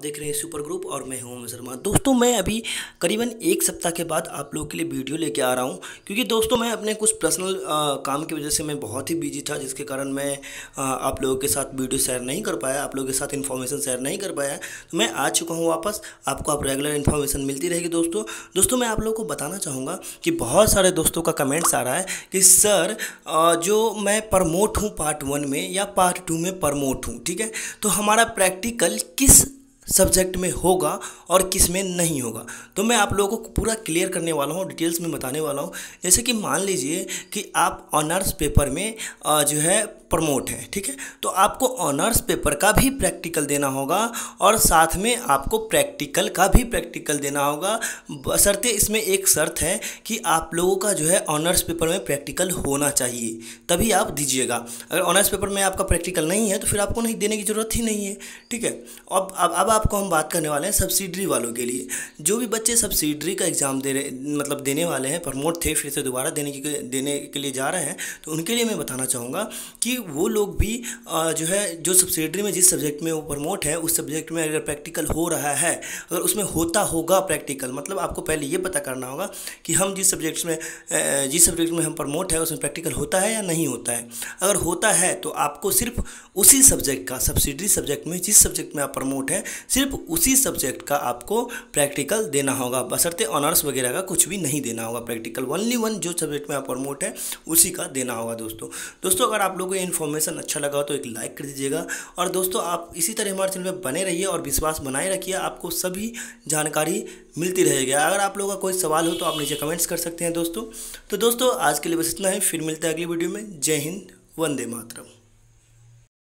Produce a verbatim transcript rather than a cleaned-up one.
देख रहे हैं सुपर ग्रुप और मैं हूं शर्मा। दोस्तों मैं अभी करीबन एक सप्ताह के बाद आप लोगों के लिए वीडियो लेके आ रहा हूं, क्योंकि दोस्तों मैं अपने कुछ पर्सनल काम की वजह से मैं बहुत ही बिजी था, जिसके कारण मैं आ, आप लोगों के साथ वीडियो शेयर नहीं कर पाया, आप लोगों के साथ इन्फॉर्मेशन शेयर नहीं कर पाया। तो मैं आ चुका हूँ वापस, आपको आप रेगुलर इन्फॉर्मेशन मिलती रहेगी। दोस्तों दोस्तों मैं आप लोगों को बताना चाहूँगा कि बहुत सारे दोस्तों का कमेंट्स आ रहा है कि सर जो मैं प्रमोट हूँ पार्ट वन में या पार्ट टू में प्रमोट हूँ, ठीक है, तो हमारा प्रैक्टिकल किस सब्जेक्ट में होगा और किस में नहीं होगा। तो मैं आप लोगों को पूरा क्लियर करने वाला हूँ, डिटेल्स में बताने वाला हूँ। जैसे कि मान लीजिए कि आप ऑनर्स पेपर में जो है प्रमोट है, ठीक है, तो आपको ऑनर्स पेपर का भी प्रैक्टिकल देना होगा और साथ में आपको प्रैक्टिकल का भी प्रैक्टिकल देना होगा। बशर्ते इसमें एक शर्त है कि आप लोगों का जो है ऑनर्स पेपर में प्रैक्टिकल होना चाहिए, तभी आप दीजिएगा। अगर ऑनर्स पेपर में आपका प्रैक्टिकल नहीं है तो फिर आपको नहीं देने की ज़रूरत ही नहीं है, ठीक है। अब अब अब आपको हम बात करने वाले हैं सब्सिडरी वालों के लिए। जो भी बच्चे सब्सिडरी का एग्ज़ाम दे रहे मतलब देने वाले हैं, प्रमोट थे फिर से दोबारा देने की देने के लिए जा रहे हैं, तो उनके लिए मैं बताना चाहूँगा कि वो लोग भी जो है जो सब्सिडरी में जिस सब्जेक्ट में वो प्रमोट है उस सब्जेक्ट में अगर प्रैक्टिकल हो रहा है, अगर उसमें होता होगा प्रैक्टिकल, मतलब आपको पहले ये पता करना होगा कि हम जिस सब्जेक्ट में जिस सब्जेक्ट में हम प्रमोट है उसमें प्रैक्टिकल होता है या नहीं होता है। अगर होता है तो आपको सिर्फ उसी सब्जेक्ट का, सब्सिडरी सब्जेक्ट में जिस सब्जेक्ट में आप प्रमोट है सिर्फ उसी सब्जेक्ट का आपको प्रैक्टिकल देना होगा। बशर्ते ऑनर्स वगैरह का कुछ भी नहीं देना होगा प्रैक्टिकल, ओनली वन जो सब्जेक्ट में आप प्रमोट है उसी का देना होगा। दोस्तों दोस्तों अगर आप लोगों को ये इन्फॉर्मेशन अच्छा लगा तो एक लाइक कर दीजिएगा, और दोस्तों आप इसी तरह हमारे चैनल में बने रहिए और विश्वास बनाए रखिए, आपको सभी जानकारी मिलती रहेगी। अगर आप लोगों का कोई सवाल हो तो आप नीचे कमेंट्स कर सकते हैं दोस्तों। तो दोस्तों आज के लिए बस इतना ही, फिर मिलते हैं अगली वीडियो में। जय हिंद, वंदे मातरम।